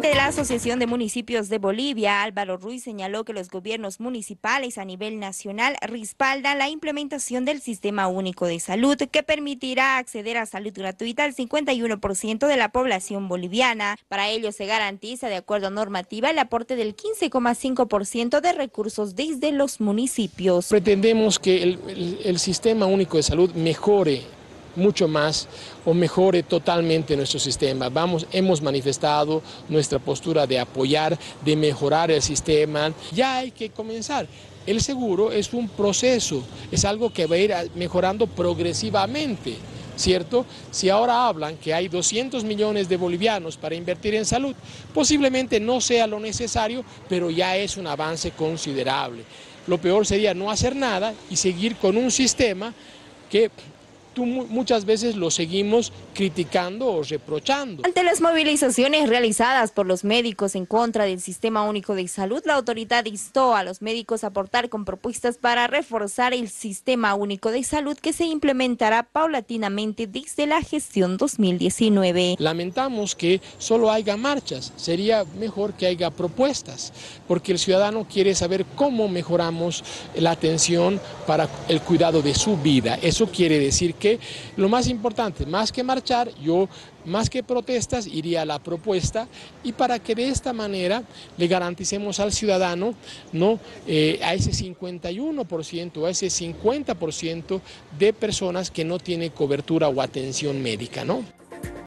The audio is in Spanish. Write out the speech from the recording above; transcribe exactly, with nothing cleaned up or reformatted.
presidente de la Asociación de Municipios de Bolivia, Álvaro Ruiz, señaló que los gobiernos municipales a nivel nacional respaldan la implementación del Sistema Único de Salud, que permitirá acceder a salud gratuita al cincuenta y uno por ciento de la población boliviana. Para ello se garantiza, de acuerdo a normativa, el aporte del quince coma cinco por ciento de recursos desde los municipios. Pretendemos que el, el, el Sistema Único de Salud mejore mucho más o mejore totalmente nuestro sistema. Vamos, hemos manifestado nuestra postura de apoyar, de mejorar el sistema. Ya hay que comenzar. El seguro es un proceso, es algo que va a ir mejorando progresivamente, ¿cierto? Si ahora hablan que hay doscientos millones de bolivianos para invertir en salud, posiblemente no sea lo necesario, pero ya es un avance considerable. Lo peor sería no hacer nada y seguir con un sistema que Tú, muchas veces lo seguimos criticando o reprochando. Ante las movilizaciones realizadas por los médicos en contra del Sistema Único de Salud, la autoridad instó a los médicos a aportar con propuestas para reforzar el Sistema Único de Salud, que se implementará paulatinamente desde la gestión dos mil diecinueve. Lamentamos que solo haya marchas, sería mejor que haya propuestas, porque el ciudadano quiere saber cómo mejoramos la atención para el cuidado de su vida. Eso quiere decir que Que lo más importante, más que marchar, yo más que protestas iría a la propuesta, y para que de esta manera le garanticemos al ciudadano, ¿no? eh, a ese cincuenta y uno por ciento, a ese cincuenta por ciento de personas que no tienen cobertura o atención médica, ¿no?